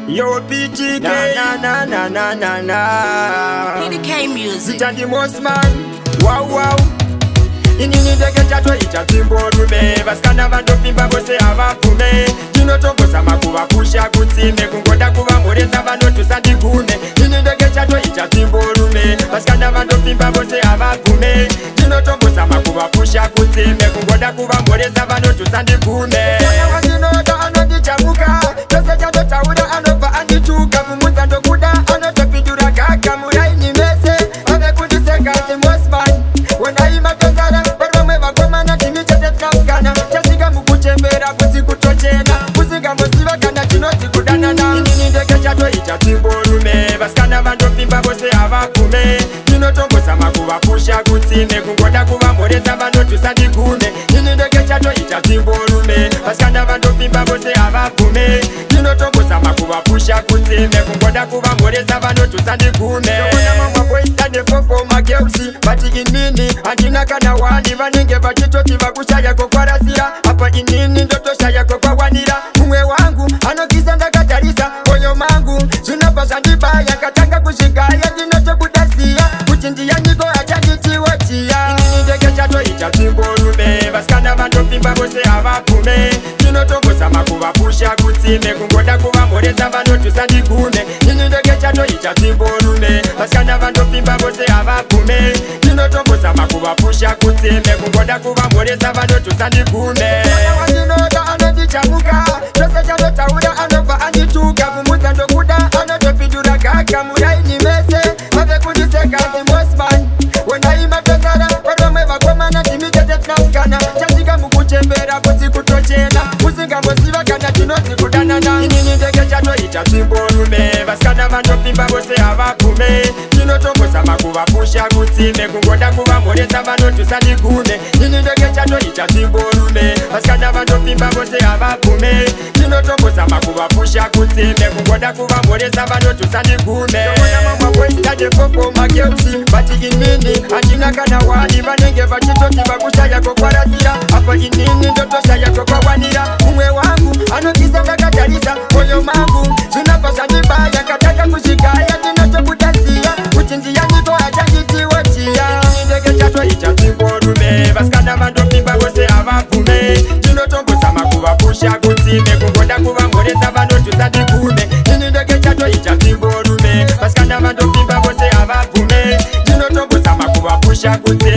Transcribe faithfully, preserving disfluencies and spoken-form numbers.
Yo P T K na na na na na na P T K music Zitandi Mosman Wow wow Inini deke chato icha Tsvimborume Vaskana vandopimba vose havapume Tinotongoza makuva kusha kutsime Kungoda kuva moresa vanotusandi gume Inini deke chato icha Tsvimborume Vaskana vandopimba vose havapume Tinotongoza makuva kusha kutsime Kungoda kuva moresa vanotusandi gume Mwana wandinoda anondichamuka Tose chato taura anobva andituka Mumudza ndokuda anotopindura kaka Muraini mese ave kundiseka ati Mosman Wenaima tozara varomwe vakomana timichete tinaukana Chasika mukuchembera kuti kutochena Kusika mosiva kana tinoti kudanana Inini ndeke chato icha Tsvimborume Vaskana vandopimba vose havakume Tinotongoza makuva pusha kutsime Kungoda kuva moresa vanotusandi gume Inini ndeke chato icha Tsvimborume Vaskana vandopimba vose havakume Tinotongoza makuva pusha kutsime Kungoda kuva moresa vanotusandi gume Yona mama boy stande fofo mageusi Bati inini andina kana wani Vanenge vachitoti vakushaya kokwarasira Apa inini ndotoshaya kokwawanira Mumwe wangu anokisa ndakatarisa Moyo mangu zvinobva zvandibaya Katanga kushigaya ndinotobudasiya Kuti ndiyaniko achanditiwotiya Inini ndeke chato icha Tsvimborume Vaskana vandopimba vose havapume Tinotongoza makuva pusha kutsime Kungoda kuva moresa vanotusandi gume Inini ndeke chato icha Tsvimborume Vaskana vandopimba vose havapume Tinotongoza makuva pusha kutsime Kungoda kuva moresa vanotusandi gume Mwana wandinoda anondichamuka Tose chanotaura anobva andituka Kumudza ndokuda anotopindura kaka Muraini mese ave kundiseka ati Mosman Wenaima tozara varomwe vakomana timichete tinaukana Chasika mukuchembera kuti kutochena Kusingambosiva kana tinoti kudanana Inini ndeke chato icha Tsvimborume Vaskana vandopimba vose havapume Tinotongoza makuva pusha kutsime Kungoda kuva moresa vanotusandi gume Inini ndeke chato icha Tsvimborume Vaskana vandopimba vose havapume Tinotongoza makuva pusha kutsime Kungoda kuva moresa vanotusandi gume Yona mama boy stande fofo mageusi Bati inini andina kana wani Vanenge vachitoti vakushaya kokwarasira Apa inini ndotoshaya kokwawanira Mumwe wangu anokisa ndakatarisa Moyo mangu zvinobva zvandibaya Katanga kushigaya ndinotobudasiya Kuti ndiyaniko achanditiwotiya Inini ndeke chato icha Tsvimborume Vaskana vandopimba vose havapume Tinotongoza makuva pusha kutsime Kungoda kuva moresa vanotusandi gume Inini ndeke chato icha Tsvimborume Vaskana vandopimba vose havapume Tinotongoza makuva pusha kutsime